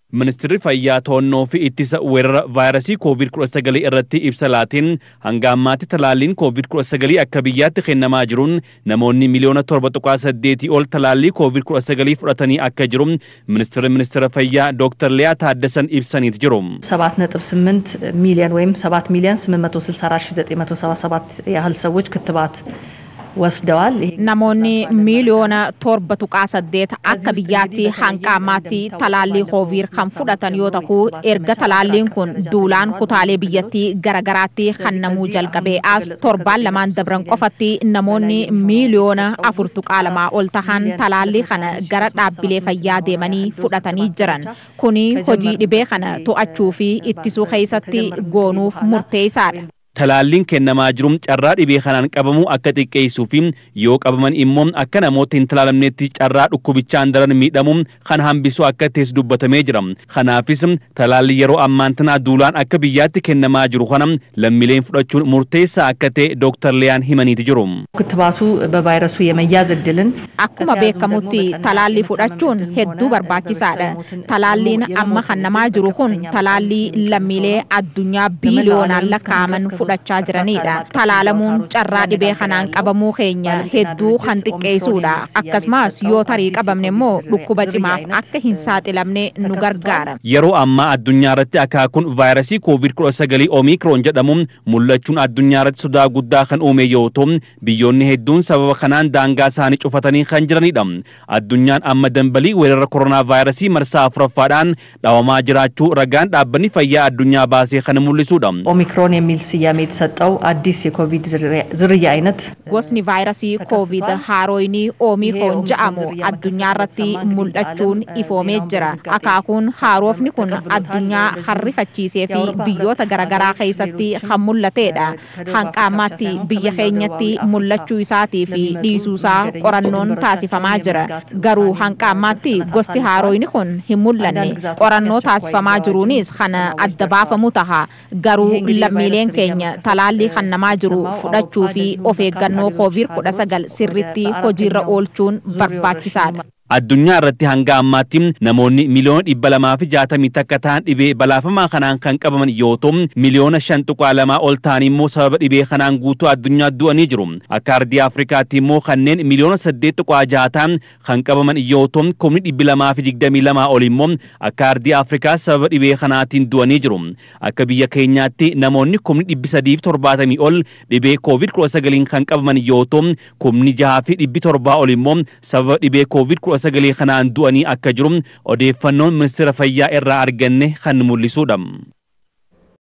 Ministeerri Fayyaa to'annoo fi ittisa weerara vaayirasii COVID-19 irratti ibsa laatiin hanga ammaatti talaalliin COVID-19 akka biyyaatti kennamaa jiruun namoonni miliyoona 7.8 ol talaallii COVID-19 fudhatanii akka jiru Ministeera Fayyaa Dr. Liyaa Taaddasan ibsaniit jiru. 7.8 ሚሊዮን ወይም 7 ሚሊዮን 864,977 ያህል ሰዎች ክትባት ወስደዋል። namoonni miliyoona 7.8 akka biyyaatti hanga ammaatti talaallii COVID kan fudhatan yoo ta'u erga talaalliin kun duulaan kutaalee biyyattii garagaraatti kennamuu jalqabee as torbaan lamaan dabran qofatti namoonni miliyoona 4.2 ol tahan talaallii kana gara dhaabbilee fayyaa deemanii fudhatanii jiran. Kuni hojii dhibee kana to'achuu fi ittisuu keessatti goonuuf murteessaadha. Talaalliin kennamaa jiru carraa dhibee kanaan qabamu akka xiqqeessuu fi yoo qabaman immoo akka namoota hin talaalamnetti carraa dhukkubichaan daran miidhamu kan hambisu akka ta'es dubbatamee jira. Kanaafis talaalli yeroo ammaan tana duulaan akka biyyaatti kennamaa jiru kana lammiileen fudhachuun murteessaa akka ta'e Dr. Liyaan himaniiti jiru. ክትባቱ በቫይረሱ የመያዝ እድልን akkuma beekamutti talaalli fudhachuun hedduu barbaachisaadha. Talaalliin amma kennamaa jiru kun talaallii lammiilee addunyaa biiliyoonaan lakkaa'aman fudhachaa jiranidha. Talaalamuun carraa dhibee kanaan qabamuu keenya hedduu kan xiqqeessuudha. Akkasumas yoo tarii qabamne immoo dhukkuba cimaaf akka hin saaxilamne nu gargaara. Yeroo ammaa addunyaa irratti akaakuun vaayirasii COVID-19 Omikiroon jedhamuun mul'achuun addunyaa irratti sodaa guddaa kan uume yoo ta'u biyyoonni hedduun sababa kanaan daangaa isaanii cufatanii kan jiranidha. Addunyaan amma dambalii weerara koronaa vaayirasii marsaa afuraffaadhaan dhawamaa jiraachuu ragaan dhaabbanni fayyaa addunyaa baasee kan mul'isudha. ኦሚክሮን የሚል ስያሜ የተሰጠው አዲስ የኮቪድ ዝርያ አይነት gosni vaayirasii COVID haaroyni Omikiroon jedhamu addunyaa irratti mul'achuun ifoomee jira. Akaakuun haaroofni kun addunyaa harrifachiisee fi biyyoota garagaraa keessatti kan mul'atedha. Hanga ammaatti biyya keenyatti mul'achuu isaatii fi dhiisuu isaa qorannoon taasifamaa jira. Garuu hanga ammaatti gosti haaroyni kun hin mul'anne. Qorannoo taasifamaa jiruunis kana adda baafamu taha. Garuu lammiileen keenya talaallii kennamaa jiru fudhachuu fi of eeggannoo COVID-19 sirriitti hojiirra oolchuun barbaachisaadha. Addunyaa irratti hanga ammaatti namoonni miliyoona 260 takka ta'an dhibee balaafamaa kanaan kan qabaman yoo ta'u miliyoona 5.2 ol ta'an immoo sababa dhibee kanaan guutuu addunyaa du'anii jiru. Akka ardii Afrikaatti immoo kanneen miliyoona 8.6 ta'an kan qabaman yoo ta'u 222 ol immoo akka ardii Afrikaa sababa dhibee kanaatiin du'anii jiru. Akka biyya keenyaatti namoonni 370 ol dhibee COVID-19 kan qabaman yoo ta'u 607 ol immoo sababa dhibee COVID-19 sagalee kanaan du'anii akka jiru odeeffannoon Ministeera Fayyaa irraa arganne kan mul'isudha.